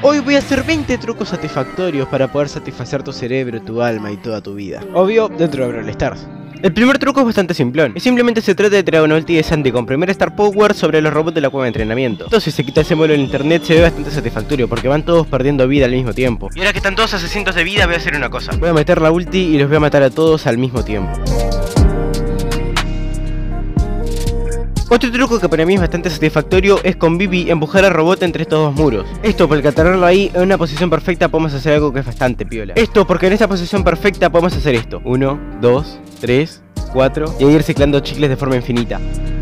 Hoy voy a hacer 20 trucos satisfactorios para poder satisfacer tu cerebro, tu alma y toda tu vida. Obvio, dentro de Brawl Stars. El primer truco es bastante simplón, y simplemente se trata de tirar una ulti de Sandy con primer Star Power sobre los robots de la cueva de entrenamiento. Entonces se quita el símbolo en internet, se ve bastante satisfactorio porque van todos perdiendo vida al mismo tiempo. Y ahora que están todos a 600 de vida voy a hacer una cosa. Voy a meter la ulti y los voy a matar a todos al mismo tiempo. Otro truco que para mí es bastante satisfactorio es con Bibi empujar al robot entre estos dos muros. Esto porque al tenerlo ahí en una posición perfecta podemos hacer algo que es bastante piola. Esto porque en esta posición perfecta podemos hacer esto. 1, 2, 3, 4 y ir ciclando chicles de forma infinita.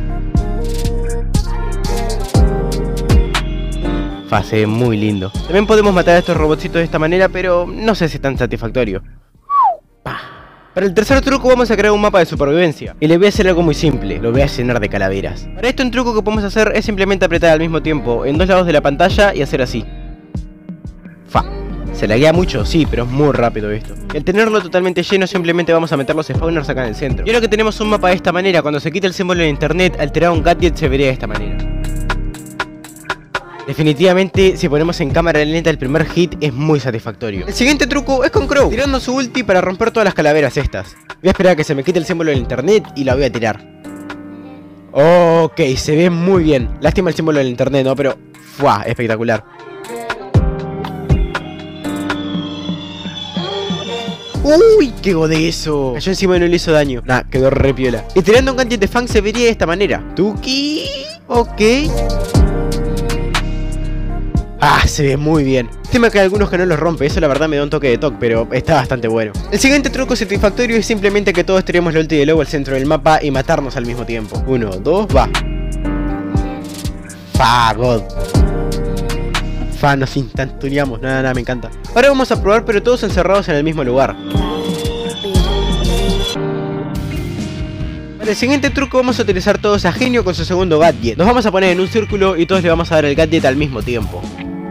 Se ve muy lindo. También podemos matar a estos robotcitos de esta manera, pero no sé si es tan satisfactorio. Para el tercer truco vamos a crear un mapa de supervivencia. Y le voy a hacer algo muy simple, lo voy a llenar de calaveras. Para esto un truco que podemos hacer es simplemente apretar al mismo tiempo en dos lados de la pantalla y hacer así. Se laguea mucho, sí, pero es muy rápido esto. Y al tenerlo totalmente lleno simplemente vamos a meter los spawners acá en el centro. Y ahora que tenemos un mapa de esta manera, cuando se quita el símbolo en internet, al tirar un gadget se vería de esta manera. Definitivamente, si ponemos en cámara lenta el primer hit es muy satisfactorio. El siguiente truco es con Crow, tirando su ulti para romper todas las calaveras estas. Voy a esperar a que se me quite el símbolo en internet y la voy a tirar. Ok, se ve muy bien. Lástima el símbolo del internet, ¿no? Pero, ¡fua! Espectacular. ¡Uy! ¡Qué godezo! Cayó encima y no le hizo daño. Nah, quedó re piola. Y tirando un gadget de Fang se vería de esta manera. Tuki. Ok. Se ve muy bien. Lástima que hay algunos que no los rompe, eso la verdad me da un toque de toque, pero está bastante bueno. El siguiente truco satisfactorio es simplemente que todos tiremos la ulti de Lobo al centro del mapa y matarnos al mismo tiempo. 1, 2, va. God. Nos instantaneamos, nada, me encanta. Ahora vamos a probar, pero todos encerrados en el mismo lugar. Para el siguiente truco vamos a utilizar todos a Genio con su segundo gadget. Nos vamos a poner en un círculo y todos le vamos a dar el gadget al mismo tiempo.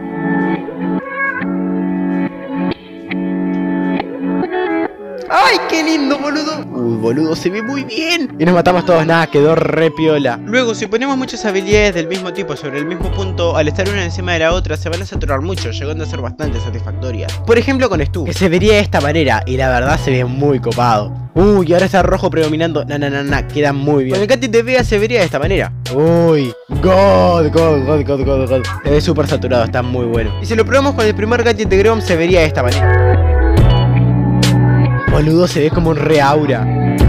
¡Ay, qué lindo, boludo! Uy, boludo, se ve muy bien. Y nos matamos todos, nada, quedó re piola. Luego, si ponemos muchas habilidades del mismo tipo sobre el mismo punto, al estar una encima de la otra, se van a saturar mucho, llegando a ser bastante satisfactorias. Por ejemplo con Stu, que se vería de esta manera, y la verdad se ve muy copado. Uy, ahora está rojo predominando. Queda muy bien. Con el gadget de Vega se vería de esta manera. Uy, God. Se ve súper saturado, está muy bueno. Y si lo probamos con el primer gadget de Grom, se vería de esta manera. Boludo, se ve como un re aura.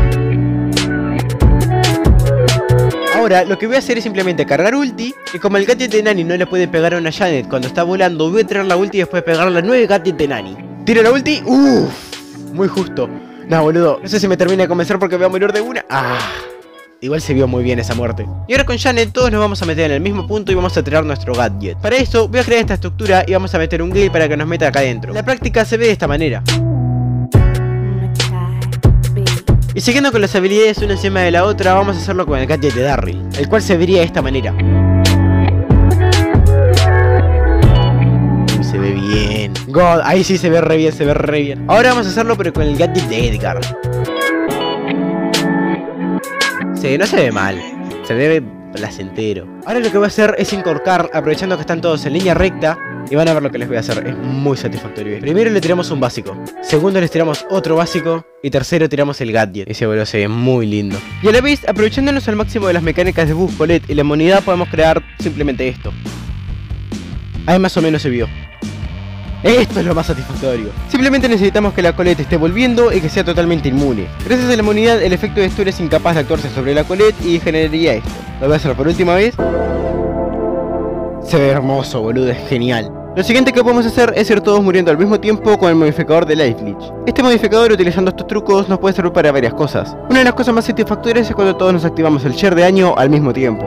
Ahora lo que voy a hacer es simplemente cargar ulti. Y como el gadget de Nani no le puede pegar a una Janet cuando está volando, voy a tirar la ulti y después pegarle a 9 gadgets de Nani. Tiro la ulti. Muy justo. No, boludo, no sé si me termina de convencer porque voy a morir de una. Igual se vio muy bien esa muerte. Y ahora con Janet todos nos vamos a meter en el mismo punto y vamos a tirar nuestro gadget. Para esto voy a crear esta estructura y vamos a meter un glitch para que nos meta acá adentro. La práctica se ve de esta manera. Y siguiendo con las habilidades una encima de la otra, vamos a hacerlo con el gadget de Darryl, el cual se vería de esta manera. Se ve bien. God, ahí sí se ve re bien, Ahora vamos a hacerlo pero con el gadget de Edgar. Sí, no se ve mal, se ve placentero. Ahora lo que voy a hacer es encorcar, aprovechando que están todos en línea recta. Y van a ver lo que les voy a hacer, es muy satisfactorio. Primero le tiramos un básico, segundo les tiramos otro básico y tercero tiramos el gadget. Ese boludo se ve muy lindo. Y a la vez, aprovechándonos al máximo de las mecánicas de Buzz, Colette y la inmunidad, podemos crear simplemente esto. Ahí más o menos se vio. Esto es lo más satisfactorio. Simplemente necesitamos que la Colette esté volviendo y que sea totalmente inmune. Gracias a la inmunidad, el efecto de stun es incapaz de actuarse sobre la Colette y generaría esto. Lo voy a hacer por última vez. Se ve hermoso, boludo, es genial. Lo siguiente que podemos hacer es ir todos muriendo al mismo tiempo con el modificador de Life Glitch. Este modificador, utilizando estos trucos, nos puede servir para varias cosas. Una de las cosas más satisfactorias es cuando todos nos activamos el share de daño al mismo tiempo.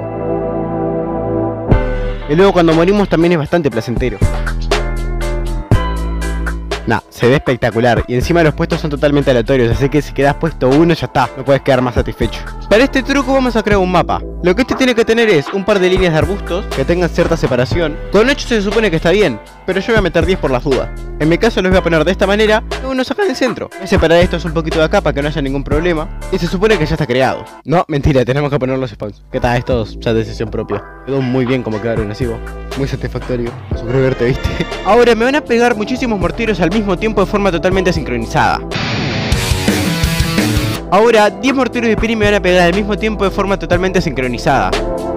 Y luego cuando morimos también es bastante placentero. Se ve espectacular y encima los puestos son totalmente aleatorios, así que si quedas puesto uno ya está, no puedes quedar más satisfecho. Para este truco vamos a crear un mapa. Lo que este tiene que tener es un par de líneas de arbustos que tengan cierta separación. Con 8 se supone que está bien, pero yo voy a meter 10 por las dudas. En mi caso los voy a poner de esta manera y uno saca del centro. Voy a separar estos un poquito de acá para que no haya ningún problema. Y se supone que ya está creado. No, mentira, tenemos que poner los spawns. ¿Qué tal? Es todo ya decisión propia. Quedó muy bien como quedaron así, muy satisfactorio. Suscribirte, ¿viste? Ahora me van a pegar muchísimos morteros al mismo tiempo de forma totalmente sincronizada. Ahora 10 morteros de Piri me van a pegar al mismo tiempo de forma totalmente sincronizada.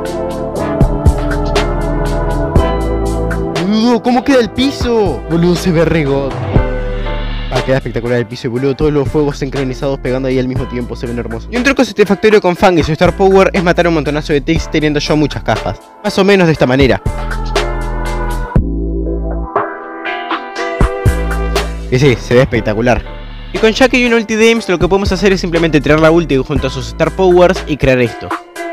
Boludo, ¿cómo queda el piso? Boludo, se ve re god. Queda espectacular el piso y boludo, todos los fuegos sincronizados pegando ahí al mismo tiempo, se ven hermosos. Y un truco satisfactorio con Fang y su Star Power es matar un montonazo de ticks teniendo yo muchas cajas. Más o menos de esta manera. Y sí, se ve espectacular. Y con Jackie y un ulti de Ames lo que podemos hacer es simplemente tirar la ulti junto a sus Star Powers y crear esto.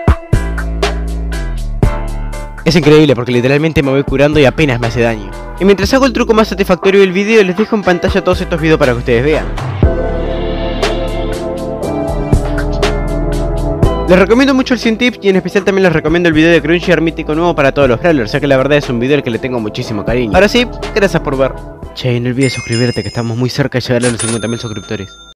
Es increíble porque literalmente me voy curando y apenas me hace daño. Y mientras hago el truco más satisfactorio del video, les dejo en pantalla todos estos videos para que ustedes vean. Les recomiendo mucho el 100 tips y en especial también les recomiendo el video de Crunchy mítico nuevo para todos los brawlers, ya que la verdad es un video al que le tengo muchísimo cariño. Ahora sí, gracias por ver. Che, no olvides suscribirte que estamos muy cerca de llegar a los 50.000 suscriptores.